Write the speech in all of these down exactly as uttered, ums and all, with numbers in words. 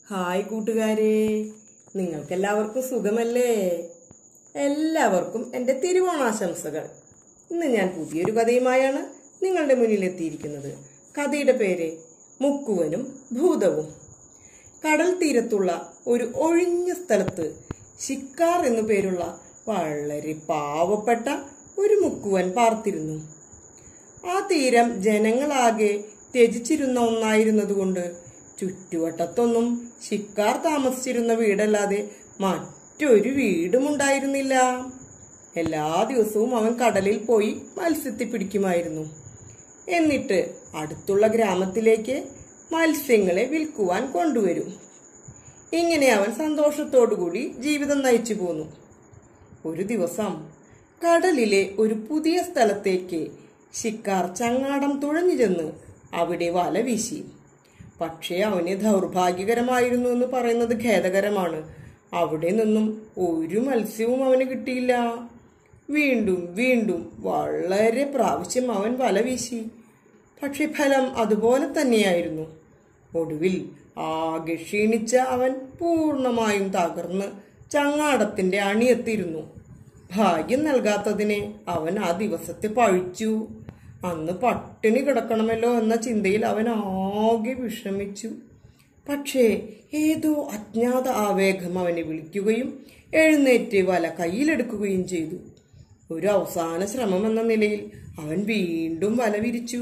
Hi കൂട്ടുകാരെ, നിങ്ങൾക്കെല്ലാവർക്കും സുഖമല്ലേ? എല്ലാവർക്കും എൻ്റെ തിരുവോണാശംസകൾ. ഇന്ന് ഞാൻ പുതിയൊരു കഥയുമായാണ് നിങ്ങളുടെ മുന്നിലെത്തിയിരിക്കുന്നത്. കഥയുടെ പേര് മുക്കുവനും ഭൂതവും. കടൽ തീരത്തുള്ള ഒരു ഒഴിഞ്ഞ സ്ഥലത്ത് ശിക്കാർ എന്നു പേരുള്ള വളരെ പാവപ്പെട്ട ഒരു മുക്കുവൻ പാർത്തിരുന്നു. ആ തീരം ജനങ്ങളാകെ ത്യജിച്ചിരുന്ന ഒന്നായിരുന്നതുകൊണ്ട് ചുറ്റുവട്ടത്തൊന്നും ശിക്കാർ താമസിച്ചിരുന്ന വീടല്ലാതെ മറ്റൊരു വീടുമുണ്ടായിരുന്നില്ല. എല്ലാ ദിവസവും അവൻ കടലിൽ പോയി മത്സ്യത്തെ പിടിക്കുമായിരുന്നു. എന്നിട്ട് അടുത്തുള്ള ഗ്രാമത്തിലേക്ക് മത്സ്യങ്ങളെ വിൽക്കുവാൻ കൊണ്ടുവരും. ഇങ്ങനെ അവൻ സന്തോഷത്തോടുകൂടി ജീവിതം നയിച്ചു പോന്നു. ഒരു ദിവസം കടലിലെ ഒരു പുതിയ സ്ഥലത്തേക്ക് ശിക്കാർ ചങ്ങാടം തുഴഞ്ഞു ചെന്ന് അവിടെ വല വീശി. പക്ഷേ അവന് ദൗർഭാഗ്യകരമായിരുന്നു എന്ന് പറയുന്നത് ഖേദകരമാണ്. അവിടെ നിന്നും ഒരു മത്സ്യവും അവന് കിട്ടിയില്ല. വീണ്ടും വീണ്ടും വളരെ പ്രാവശ്യം അവൻ വല വീശി. പക്ഷെ ഫലം അതുപോലെ തന്നെയായിരുന്നു. ഒടുവിൽ ആകെ ക്ഷീണിച്ച അവൻ പൂർണ്ണമായും തകർന്ന് ചങ്ങാടത്തിന്റെ അണിയെത്തിയിരുന്നു. ഭാഗ്യം നൽകാത്തതിനെ അവൻ ആ ദിവസത്തെ പഴിച്ചു. അന്ന് പട്ടിണി കിടക്കണമല്ലോ എന്ന ചിന്തയിൽ അവൻ ആകെ വിഷമിച്ചു. പക്ഷേ ഏതോ അജ്ഞാത ആവേഗം അവനെ വിളിക്കുകയും എഴുന്നേറ്റ് വല കയ്യിലെടുക്കുകയും ചെയ്തു. ഒരു അവസാന ശ്രമം എന്ന നിലയിൽ അവൻ വീണ്ടും വല വിരിച്ചു.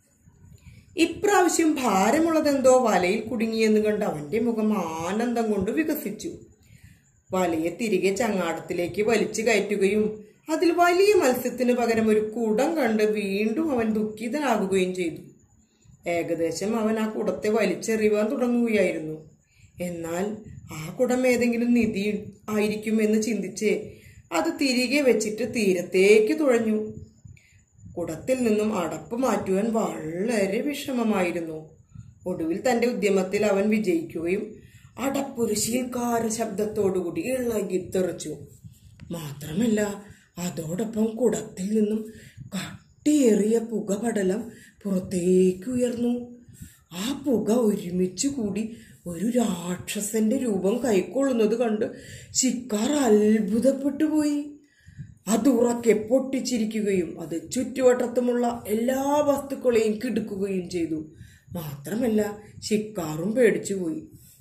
ഇപ്രാവശ്യം ഭാരമുള്ളതെന്തോ വലയിൽ കുടുങ്ങിയെന്ന് കണ്ട് അവന്റെ മുഖം ആനന്ദം കൊണ്ട് വികസിച്ചു. വലയെ തിരികെ ചങ്ങാടത്തിലേക്ക് വലിച്ചു കയറ്റുകയും അതിൽ വലിയ മത്സ്യത്തിന് പകരം ഒരു കുടം കണ്ട് വീണ്ടും അവൻ ദുഃഖിതനാകുകയും ചെയ്തു. ഏകദേശം അവൻ ആ കുടത്തെ വലിച്ചെറിയുവാൻ തുടങ്ങുകയായിരുന്നു. എന്നാൽ ആ കുടം ഏതെങ്കിലും നിധി ആയിരിക്കുമെന്ന് ചിന്തിച്ച് അത് തിരികെ വെച്ചിട്ട് തീരത്തേക്ക് തുഴഞ്ഞു. കുടത്തിൽ നിന്നും അടപ്പ് മാറ്റുവാൻ വളരെ വിഷമമായിരുന്നു. ഒടുവിൽ തന്റെ ഉദ്യമത്തിൽ അവൻ വിജയിക്കുകയും അടപ്പൊരു ശീൽക്കാര ശബ്ദത്തോടുകൂടി ഇളകി തെറിച്ചു. മാത്രമല്ല, അതോടൊപ്പം കുടത്തിൽ നിന്നും കട്ടിയേറിയ പുകപടലം പുറത്തേക്ക് ഉയർന്നു. ആ പുക ഒരുമിച്ച് കൂടി ഒരു രാക്ഷസന്റെ രൂപം കൈക്കൊള്ളുന്നത് കണ്ട് ശിക്കാർ അത്ഭുതപ്പെട്ടു പോയി. അത് ഉറക്കെ പൊട്ടിച്ചിരിക്കുകയും അത് ചുറ്റുവട്ടത്തുമുള്ള എല്ലാ വസ്തുക്കളെയും കിടുക്കുകയും ചെയ്തു. മാത്രമല്ല, ശിക്കാറും പേടിച്ചുപോയി.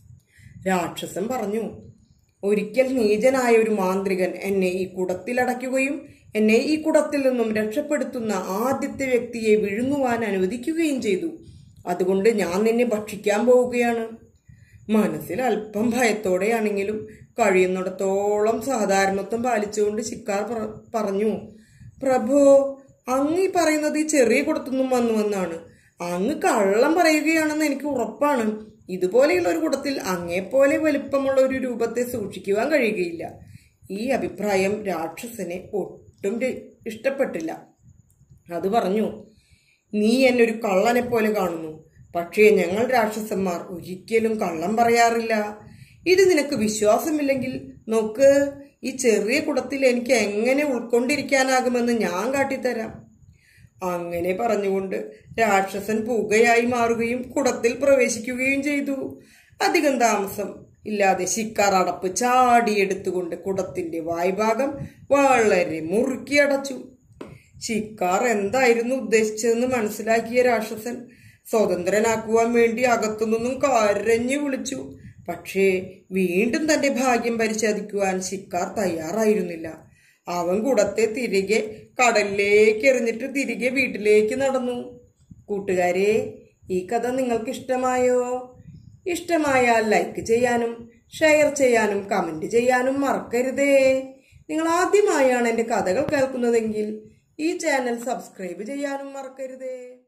രാക്ഷസൻ പറഞ്ഞു, ഒരിക്കൽ നീചനായ ഒരു മാന്ത്രികൻ എന്നെ ഈ കുടത്തിലടയ്ക്കുകയും എന്നെ ഈ കുടത്തിൽ നിന്നും രക്ഷപ്പെടുത്തുന്ന ആദ്യത്തെ വ്യക്തിയെ വിഴുങ്ങുവാൻ അനുവദിക്കുകയും ചെയ്തു. അതുകൊണ്ട് ഞാൻ നിന്നെ ഭക്ഷിക്കാൻ പോവുകയാണ്. മനസ്സിൽ അല്പം ഭയത്തോടെയാണെങ്കിലും കഴിയുന്നിടത്തോളം സാധാരണത്വം പാലിച്ചുകൊണ്ട് ശിക്കാർ പറഞ്ഞു, പ്രഭോ, അങ്ങ് ഈ പറയുന്നത് ഈ ചെറിയ കുടത്തുനിന്നും വന്നുവെന്നാണ്. അങ്ങ് കള്ളം പറയുകയാണെന്ന് എനിക്ക് ഉറപ്പാണ്. ഇതുപോലെയുള്ള ഒരു കുടത്തിൽ അങ്ങേപ്പോലെ വലിപ്പമുള്ള ഒരു രൂപത്തെ സൂക്ഷിക്കുവാൻ കഴിയുകയില്ല. ഈ അഭിപ്രായം രാക്ഷസനെ ഒട്ടും ഇഷ്ടപ്പെട്ടില്ല. അത് പറഞ്ഞു, നീ എന്നെ ഒരു കള്ളനെ പോലെ കാണുന്നു. പക്ഷേ ഞങ്ങൾ രാക്ഷസന്മാർ ഒരിക്കലും കള്ളം പറയാറില്ല. ഇത് നിനക്ക് വിശ്വാസമില്ലെങ്കിൽ നോക്ക്, ഈ ചെറിയ കുടത്തിൽ എനിക്ക് എങ്ങനെ ഉൾക്കൊണ്ടിരിക്കാനാകുമെന്ന് ഞാൻ കാട്ടിത്തരാം. അങ്ങനെ പറഞ്ഞുകൊണ്ട് രാക്ഷസൻ പുകയായി മാറുകയും കുടത്തിൽ പ്രവേശിക്കുകയും ചെയ്തു. അധികം താമസം ഇല്ലാതെ ശിക്കാർ അടപ്പ് ചാടിയെടുത്തുകൊണ്ട് കുടത്തിന്റെ വായ്ഭാഗം വളരെ മുറുക്കി അടച്ചു. ശിക്കാർ എന്തായിരുന്നു ഉദ്ദേശിച്ചതെന്ന് മനസ്സിലാക്കിയ രാക്ഷസൻ സ്വതന്ത്രനാക്കുവാൻ വേണ്ടി അകത്തുനിന്നും കരഞ്ഞു വിളിച്ചു. പക്ഷേ വീണ്ടും തന്റെ ഭാഗ്യം പരിശോധിക്കുവാൻ ശിക്കാർ തയ്യാറായിരുന്നില്ല. അവൻ കുടത്തെ തിരികെ കടലിലേക്ക് എറിഞ്ഞിട്ട് തിരികെ വീട്ടിലേക്ക് നടന്നു. കൂട്ടുകാരെ, ഈ കഥ നിങ്ങൾക്ക് ഇഷ്ടമായോ? ഇഷ്ടമായാൽ ലൈക്ക് ചെയ്യാനും ഷെയർ ചെയ്യാനും കമന്റ് ചെയ്യാനും മറക്കരുതേ. നിങ്ങൾ ആദ്യമായാണ് എൻ്റെ കഥകൾ കേൾക്കുന്നതെങ്കിൽ ഈ ചാനൽ സബ്സ്ക്രൈബ് ചെയ്യാനും മറക്കരുതേ.